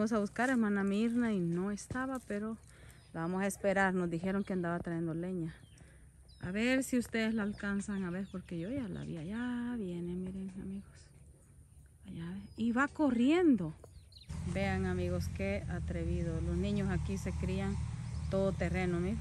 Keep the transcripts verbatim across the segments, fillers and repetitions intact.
Venimos a buscar a hermana Mirna y no estaba, pero la vamos a esperar. Nos dijeron que andaba trayendo leña. A ver si ustedes la alcanzan a ver, porque yo ya la vi. Allá viene, miren amigos. Allá ve. Y va corriendo. Vean amigos, qué atrevido. Los niños aquí se crían todo terreno, miren.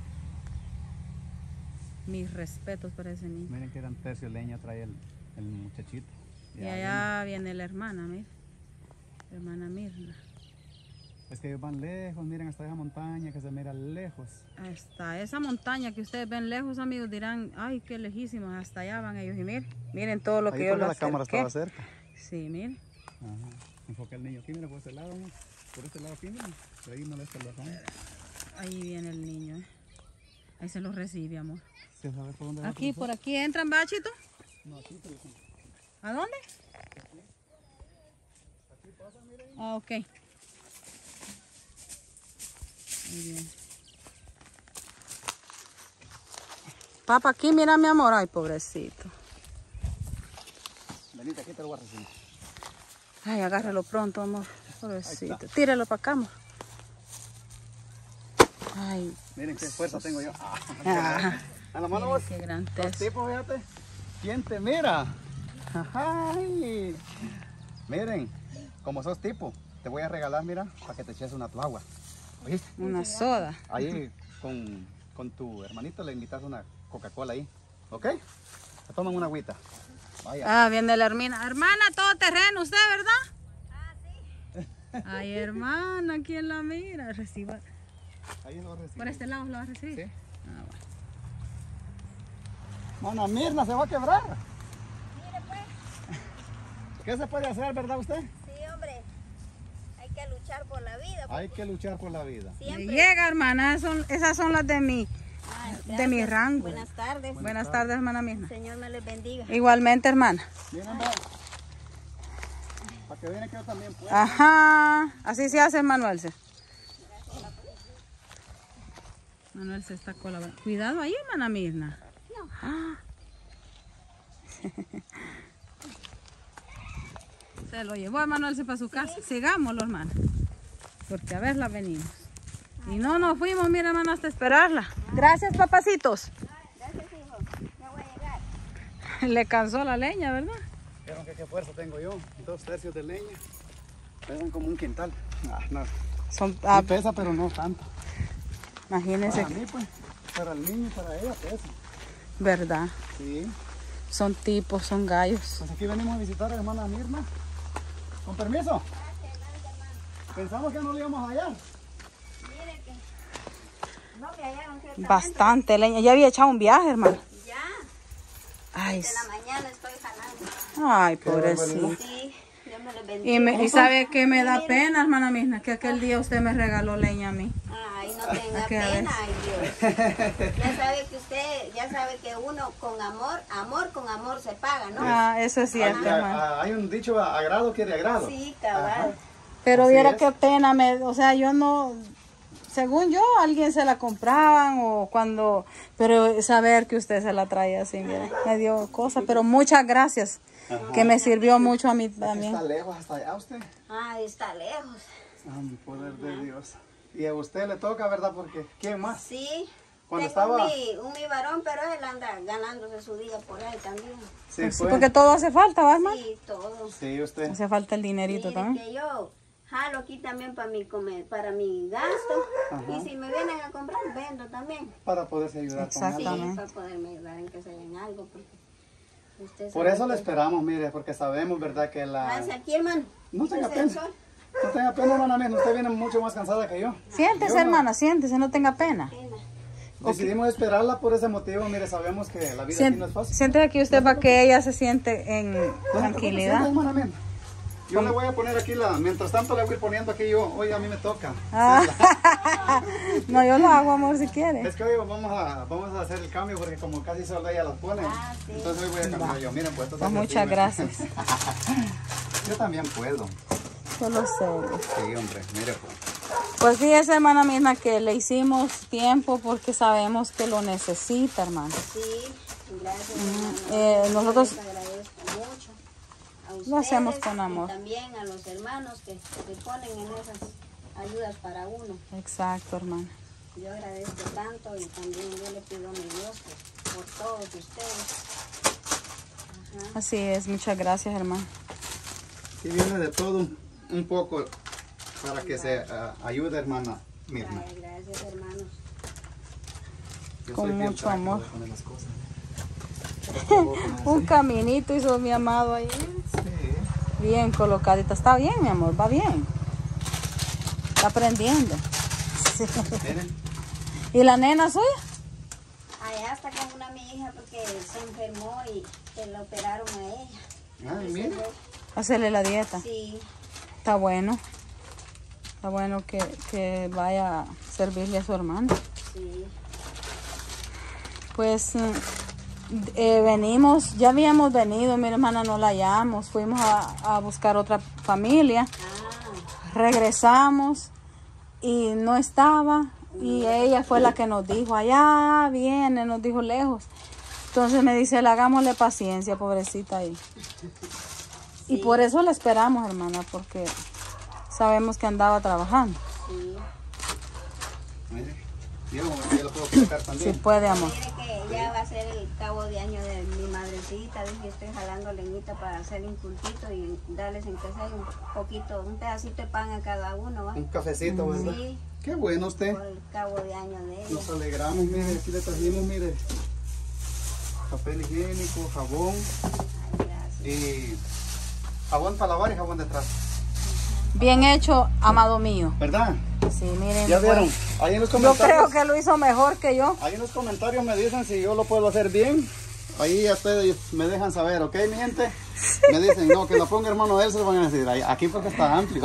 Mis respetos para ese niño. Miren que gran tercio leña trae el, el muchachito. Y allá viene. viene la hermana, miren. La hermana Mirna. Es que ellos van lejos, miren hasta esa montaña que se mira lejos. Hasta esa montaña que ustedes ven lejos, amigos, dirán, ay, qué lejísimos, hasta allá van ellos. Y miren, miren todo lo ahí que yo les la cámara estaba cerca. Sí, miren. Ajá. Enfoca el niño aquí, mira por este lado, amor. Por este lado aquí, miren. Por ahí molesta el bajón. Ahí viene el niño, ¿eh? Ahí se los recibe, amor. ¿Sí sabes por dónde va? Aquí, por aquí entran, Bachito. No, aquí, pero aquí. ¿A dónde? Aquí. Aquí pasa, miren. Ah, ok. Muy bien. Papá, aquí, mira mi amor. Ay, pobrecito. Venite, aquí te lo voy a recibir. Ay, agárralo pronto, amor. Pobrecito. Tíralo para acá, amor. Ay. Miren qué fuerza tengo yo. Ah, a la mano vos. qué gran Los teso. tipos, fíjate. ¿Quién te mira? Ay. Miren, como sos tipo, te voy a regalar, mira, para que te eches una tu agua. ¿Oíste? Una soda. Ahí con, con tu hermanito le invitas una Coca-Cola ahí. ¿Ok? Te toman una agüita. Vaya. Ah, viene la hermana. Hermana, todo terreno, ¿usted, verdad? Ah, sí. Ay, hermana, ¿quién la mira? Reciba. Ahí lo recibir. ¿Por este lado lo va a recibir? Sí. Ah, bueno. Mana Mirna, se va a quebrar. Mire pues. ¿Qué se puede hacer, verdad usted? Sí, hombre. Hay que luchar por la vida. Hay que luchar por la vida. Siempre. llega, hermana. Son, esas son las de mi, Ah, de mi rango. Buenas tardes. Buenas, Buenas tardes, hermana Mirna. Señor me les bendiga. Igualmente, hermana. Miren, va. Para que vean que yo también puedo. Ajá. Así se hace, Manuel. Manuel se está colaborando. Cuidado ahí, hermana Mirna. No. Ah. Se lo llevó a Manuel para su casa. Sigámoslo, hermana. Porque a verla venimos. Y no nos fuimos, mira, hermana, hasta esperarla. Gracias, papacitos. Gracias, hijo. Ya voy a llegar. Le cansó la leña, ¿verdad? ¿Vieron que qué fuerza tengo yo? Dos tercios de leña. Pesan como un quintal. Ah, no. Son, ah, Sí pesa, pero no tanto. imagínense. Para mí, pues. Para el niño y para ella pesa. ¿Verdad? Sí. Son tipos, son gallos. Pues aquí venimos a visitar a la hermana Mirna. Con permiso. Pensamos que no lo íbamos a hallar. Mire que no me hallaron ciertamente. Bastante leña. Ya había echado un viaje, hermano. Ya. Ay, De la mañana estoy jalando. ay, Qué pobrecito. Sí. Dios me les bendiga. Y, me, y sabe que me da pena, hermana Mirna, que aquel día usted me regaló leña a mí. Ay, no tenga ¿Qué pena, ves? ay Dios. Ya sabe que usted, ya sabe que uno con amor, amor con amor se paga, ¿no? Ah, eso es Hay, cierto, hermano. hay un dicho, agrado quiere agrado. Sí, cabal. Pero así viera es. qué pena, me, o sea, yo no, según yo, alguien se la compraban o cuando, pero saber que usted se la traía así, mire, me dio cosa, pero muchas gracias, Ajá. que me sirvió mucho a mí también. Está lejos hasta allá usted. Ay, está lejos. Ah, mi poder de Dios. Y a usted le toca, ¿verdad? Porque ¿quién más? Sí. Cuando Tengo estaba- un, mi, un mi varón, pero él anda ganándose su día por ahí también. Sí, Pues sí, fue. porque todo hace falta, ¿va, hermano? Sí, todo. Sí, usted. Hace falta el dinerito Mire también. que yo jalo aquí también para mi comer, para mi gasto. Ajá. Y si me vienen a comprar, vendo también. Para poderse ayudar con algo. Sí, Exactamente. para poderme ayudar en que se den algo. Porque usted Por sabe eso le que- esperamos, mire, porque sabemos, ¿verdad? Que la... Hágase aquí, hermano. No tenga Quítese el pena. sol. No tenga pena, hermana Mirna. Usted viene mucho más cansada que yo. Siéntese, Yo no- hermana, siéntese, no tenga pena. Pena. Decidimos esperarla por ese motivo. Mire, sabemos que la vida aquí no es fácil. Siéntese aquí usted para que ella se siente en No se preocupe, tranquilidad. siéntese, hermana Mirna. Yo le voy a poner aquí la... Mientras tanto le voy poniendo aquí yo. Hoy a mí me toca. Ah. No, yo lo hago, amor, si quiere. Es que hoy vamos a, vamos a hacer el cambio porque como casi solo ella las pone. Ah, sí. Entonces hoy voy a cambiar yo. Miren, pues esto Pues es muchas así, gracias. Yo también puedo. Solo sé. Sí, hombre, mire pues. Pues fíjese, hermana Mirna, que le hicimos tiempo porque sabemos que lo necesita, hermana. Sí, gracias. Mm, hermano. eh, nosotros- Les agradezco mucho. a ustedes. Lo hacemos con amor. Y también a los hermanos que se ponen en esas ayudas para uno. Exacto, hermana. Yo agradezco tanto y también yo le pido a mi Dios que por todos ustedes. Ajá. Así es, muchas gracias, hermano. Sí, viene de todo un, un poco para que se uh, ayude, hermana Mirna. Ay, gracias, hermanos. Yo Con soy bien mucho práctico amor. de poner las cosas. Poco a poco me hace. Un caminito hizo mi amado ahí. Sí. Bien colocadita. Está bien, mi amor, va bien. Está aprendiendo. Sí. Miren, ¿Y la nena suya? Allá está con una mi hija porque se enfermó y que la operaron a ella. ah, Y se miren. ve- Hacerle la dieta. Sí, Está bueno. Está bueno que, que vaya a servirle a su hermano. sí. Pues mm, eh, venimos, ya habíamos venido, mi hermana no la hallamos. Fuimos a, a buscar otra familia. Ah, Regresamos y no estaba. Y ella fue la que nos dijo, allá viene, nos dijo lejos. Entonces me dice, "Le hagámosle paciencia, pobrecita ahí." Y Sí. por eso la esperamos, hermana, porque sabemos que andaba trabajando. sí. Miren. Yo, yo lo puedo colocar Si también. puede, amor. Mire que ya va a ser el cabo de año de mi madrecita. Dije, estoy jalando leñita para hacer un cultito y darles en que sea un poquito, un pedacito de pan a cada uno, ¿va? Un cafecito, ¿verdad? Sí, Qué bueno usted. por el cabo de año de ella. Nos alegramos, mire, aquí le trajimos, mire. Papel higiénico, jabón Ay, gracias. y jabón para lavar y jabón de trapo. Bien hecho, amado mío. ¿Verdad? Sí, miren. ¿Ya pues, vieron? Ahí en los Yo comentarios. creo que lo hizo mejor que yo. Ahí en los comentarios me dicen si yo lo puedo hacer bien. Ahí ya ustedes me dejan saber, ¿ok, mi gente? Me dicen, no, que lo ponga hermano él, se lo van a decir. Ahí- Aquí porque está amplio.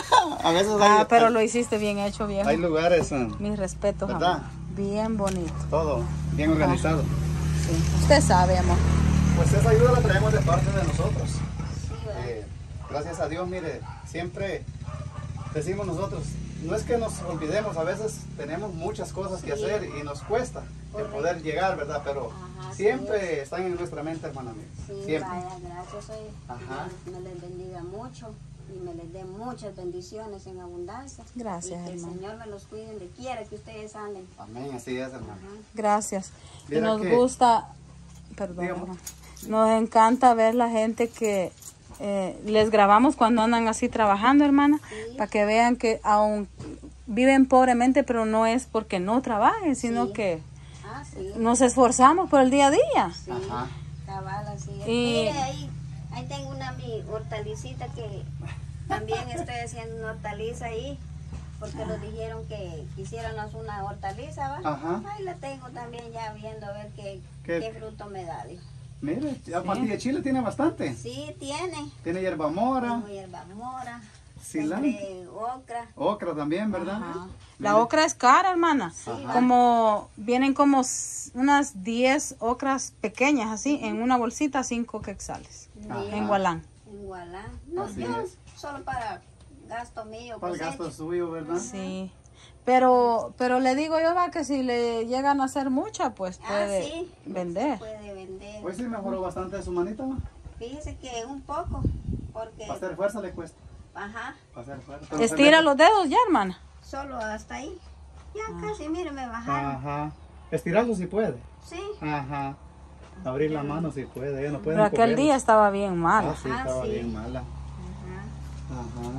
A veces hay, Ah, pero hay- lo hiciste bien hecho, viejo. hay lugares, eh, Mis respetos, ¿verdad? amor. Bien bonito. todo bien organizado. Sí. Usted sabe, amor. Pues esa ayuda la traemos de parte de nosotros. Sí, ¿verdad? Eh, gracias a Dios, mire, siempre decimos nosotros, no es que nos olvidemos, a veces tenemos muchas cosas que Sí. hacer y nos cuesta el Correcto. poder llegar, ¿verdad? Pero Ajá, así siempre están en nuestra mente, hermana mía. Sí, Siempre. vaya, gracias. Hoy Ajá. me les bendiga mucho y me les dé muchas bendiciones en abundancia. Gracias, y que hermano. el Señor me los cuide donde quiera que ustedes anden. Amén, así es, hermano. Ajá. Gracias. Y Viera nos que- gusta, perdón, Dígame. hermano. Nos encanta ver la gente que eh, les grabamos cuando andan así trabajando, hermana, Sí. para que vean que aún viven pobremente, pero no es porque no trabajen, sino Sí. que Ah, sí. nos esforzamos por el día a día. Sí, Ajá. cabal, así es. Y- Mire, ahí, ahí tengo una mi hortalicita que también estoy haciendo una hortaliza ahí, porque nos dijeron que quisiéramos una hortaliza, ¿va? Ajá. Ahí la tengo también ya viendo a ver qué, ¿Qué? qué fruto me da, dijo. Mire, ya pastilla de chile tiene bastante. Sí, tiene. Tiene hierba mora, Tengo hierba mora, cilantro, sembré ocra. ocra también, ¿verdad? Ajá. La ocra es cara, hermana. Ajá. Como vienen como s- unas diez ocras pequeñas así en una bolsita, cinco quetzales Ajá. en Gualán. En Gualán. No, Así yo es. solo para gasto mío. Para el cosecha. gasto suyo, ¿verdad? Sí. Pero pero le digo yo va que si le llegan a hacer mucha, pues Ah, puede sí. vender. Puede vender. Pues sí mejoró bastante su manita, ¿no? Fíjese que un poco, porque, Para hacer fuerza le cuesta. ajá, Para hacer fuerza. Pero se Estira mete- los dedos ya, hermana. solo hasta ahí. Ya Ah. casi, mire, me bajaron. Ajá. Estirarlo si puede. Sí, Ajá. Abrir la mano si puede. Ella no puede. Pero aquel día estaba bien mal. Ah, sí, Ah, estaba sí. bien mala. ajá. Ajá.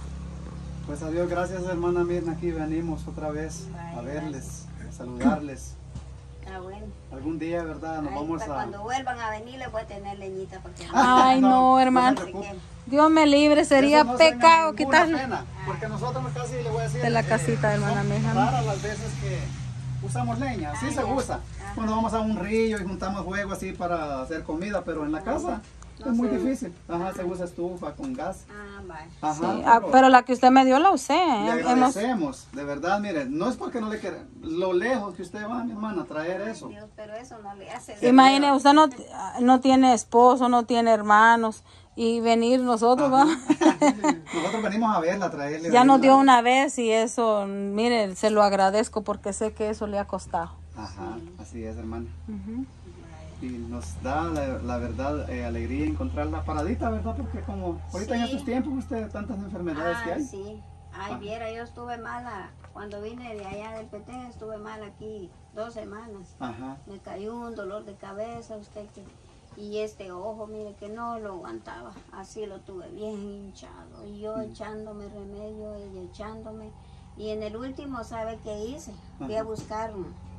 Pues adiós, gracias hermana Mirna, aquí venimos otra vez Vaya, a verles, a saludarles. Ah, bueno. Algún día, ¿verdad? Nos Ahí vamos para a... cuando vuelvan a venir les voy a tener leñita porque Ay, no, hermano. se preocupe. Dios me libre, sería Eso no tenga pecado ninguna quitarle. pena, porque nosotros casi le voy a decir... De la eh, casita, hermana son mía. raras las veces que usamos leña, sí Ah, se ya. usa. Ajá. Cuando vamos a un río y juntamos fuego así para hacer comida, pero en la casa No es muy se- difícil. Ajá, se usa estufa con gas. Ah, vale. Ajá, Sí, ah, pero la que usted me dio la usé. le ¿eh? Hemos, agradecemos, de verdad, miren, no es porque no le queremos, lo lejos que usted va, mi hermana, a traer eso. Dios, pero eso no le hace. imagine, usted no, no tiene esposo, no tiene hermanos y venir nosotros, ¿va? Nosotros venimos a verla, a traerle. Ya nos venirla. dio una vez y eso, mire, se lo agradezco porque sé que eso le ha costado. Ajá, así es, hermana. Ujú. y nos da la, la verdad eh, alegría encontrarla paradita, ¿verdad? Porque como ahorita Sí. en estos tiempos usted tantas enfermedades que Ah, hay. sí. Ay, Ajá. viera, yo estuve mala. Cuando vine de allá del Petén, estuve mal aquí dos semanas. Ajá. Me cayó un dolor de cabeza, usted que... Y este ojo, mire que no lo aguantaba. Así lo tuve bien hinchado. Y yo Mm. echándome remedio y echándome. Y en el último, ¿sabe qué hice? Fui Ajá. a buscar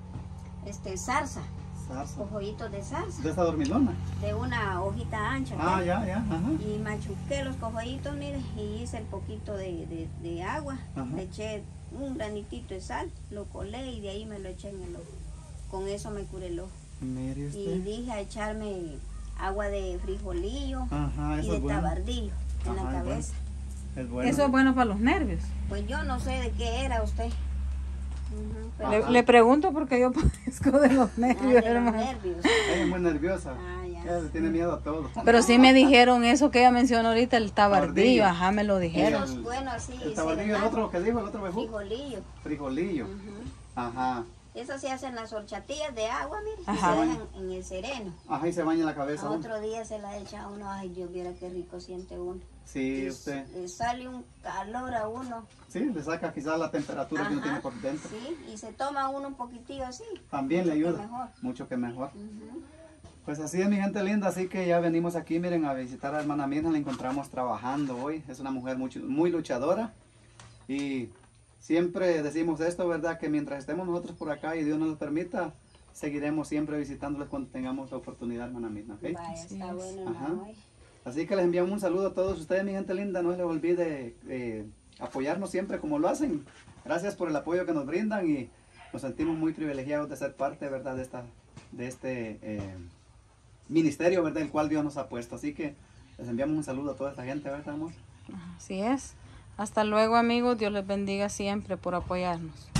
este zarza, Zarza. cojollitos de zarza, ¿De esta dormilona? de una hojita ancha. Ah, ¿ve? ya, ya, ajá. Y machuqué los cojollitos, mire, y hice el poquito de, de, de agua. Ajá. Le eché un granitito de sal, lo colé y de ahí me lo eché en el ojo. Con eso me curé el ojo. Mire Y usted. dije a echarme agua de frijolillo Ajá, y eso de es bueno. tabardillo en Ajá, la es cabeza. Es bueno. Eso es bueno para los nervios. Pues yo no sé de qué era usted. Ujú, pero- Le, Ajá. le pregunto porque yo padezco de los Ah, nervios, de los hermano. nervios. Ella es muy nerviosa. Ah, ya. Ella le tiene miedo a todo. Pero sí me dijeron eso que ella mencionó ahorita, el tabardillo, Tabardillo. ajá, me lo dijeron. Eso es bueno así. El tabardillo, el serenata. otro que dijo, el otro bejú. Frijolillo. Frijolillo. Ujú. Ajá. Eso se hacen las horchatillas de agua, mire, Ajá. y se dejan en el sereno. Ajá, y se baña la A cabeza uno. otro día se la echa a uno, ay Dios, viera qué rico siente uno. Sí, Y usted. Le sale un calor a uno. Sí, le saca quizás la temperatura que uno Ajá, tiene por dentro. Sí, y se toma uno un poquitillo así. También le mucho que ayuda. mejor. Mucho que mejor. Ujú. Pues así es, mi gente linda, así que ya venimos aquí, miren, a visitar a la hermana Mirna, la encontramos trabajando hoy, es una mujer muy, muy luchadora y siempre decimos esto, ¿verdad? Que mientras estemos nosotros por acá y Dios nos lo permita, seguiremos siempre visitándoles cuando tengamos la oportunidad, hermana Mirna, ¿ok? Vaya, Así está es. bueno, Ajá. ¿no? Ay, Así que les enviamos un saludo a todos ustedes, mi gente linda, no les olvide eh, apoyarnos siempre como lo hacen. Gracias por el apoyo que nos brindan y nos sentimos muy privilegiados de ser parte, ¿verdad? De, esta, de este... eh, ministerio, ¿verdad? El cual Dios nos ha puesto. Así que les enviamos un saludo a toda esta gente, ¿verdad, amor? Así es. Hasta luego, amigos. Dios les bendiga siempre por apoyarnos.